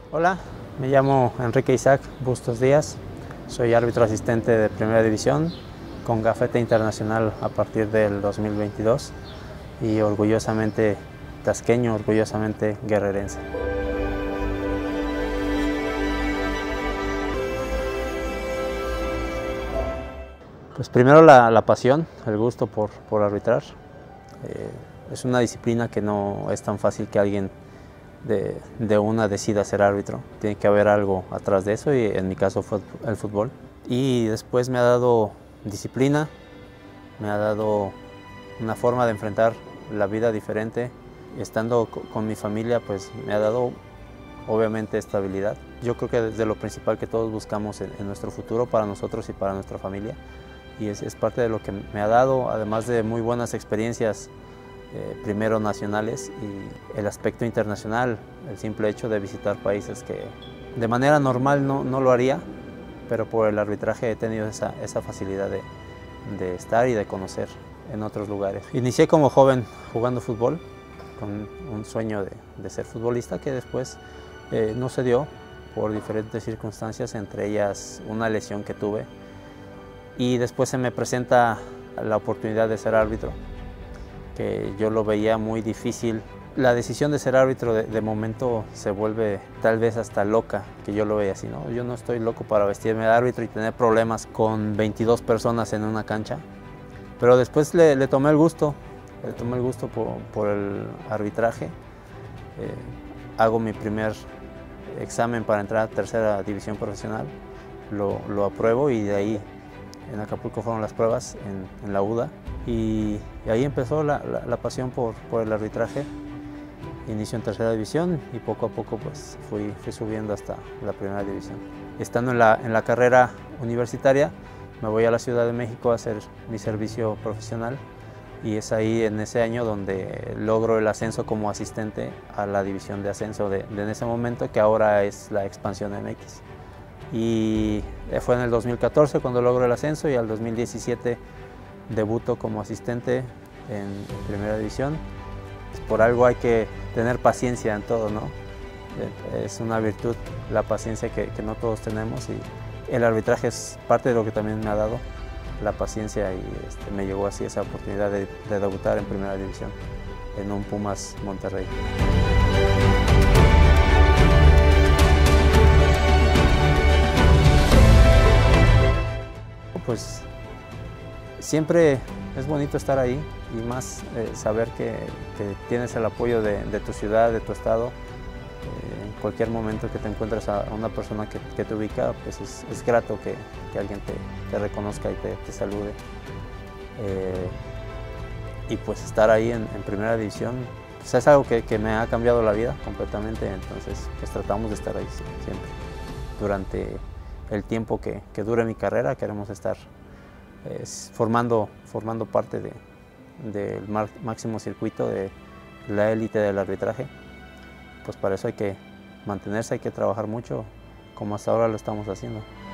Hola, me llamo Enrique Isaac Bustos Díaz, soy árbitro asistente de Primera División con gafete internacional a partir del 2022 y orgullosamente tasqueño, orgullosamente guerrerense. Pues primero la pasión, el gusto por arbitrar. Es una disciplina que no es tan fácil que alguien de una decida ser árbitro. Tiene que haber algo atrás de eso y en mi caso fue el fútbol. Y después me ha dado disciplina, me ha dado una forma de enfrentar la vida diferente. Estando con mi familia pues me ha dado obviamente estabilidad. Yo creo que es de lo principal que todos buscamos en nuestro futuro para nosotros y para nuestra familia. Y es parte de lo que me ha dado, además de muy buenas experiencias, primero nacionales y el aspecto internacional, el simple hecho de visitar países que de manera normal no lo haría, pero por el arbitraje he tenido esa facilidad de estar y de conocer en otros lugares. Inicié como joven jugando fútbol, con un sueño de ser futbolista que después no se dio por diferentes circunstancias, entre ellas una lesión que tuve. Y después se me presenta la oportunidad de ser árbitro, que yo lo veía muy difícil. La decisión de ser árbitro de momento se vuelve tal vez hasta loca, que yo lo veía así, ¿no? Yo no estoy loco para vestirme de árbitro y tener problemas con 22 personas en una cancha. Pero después le tomé el gusto, por el arbitraje. Hago mi primer examen para entrar a tercera división profesional, lo apruebo y de ahí en Acapulco fueron las pruebas en la UDA y ahí empezó la pasión por el arbitraje. Inicio en tercera división y poco a poco pues fui subiendo hasta la primera división. Estando en la carrera universitaria me voy a la Ciudad de México a hacer mi servicio profesional y es ahí en ese año donde logro el ascenso como asistente a la división de ascenso de en ese momento, que ahora es la Expansión MX. Y fue en el 2014 cuando logro el ascenso y al 2017 debuto como asistente en primera división. Por algo hay que tener paciencia en todo, ¿no? Es una virtud la paciencia que no todos tenemos y el arbitraje es parte de lo que también me ha dado la paciencia y me llegó así esa oportunidad de debutar en primera división en un Pumas Monterrey. Pues siempre es bonito estar ahí y más saber que tienes el apoyo de tu ciudad, de tu estado. En cualquier momento que te encuentres a una persona que te ubica, pues es grato que alguien te reconozca y te salude. Y pues estar ahí en primera división pues es algo que me ha cambiado la vida completamente, entonces pues tratamos de estar ahí siempre. Durante el tiempo que dure mi carrera queremos estar formando parte del máximo circuito de la élite del arbitraje. Pues para eso hay que mantenerse, hay que trabajar mucho, como hasta ahora lo estamos haciendo.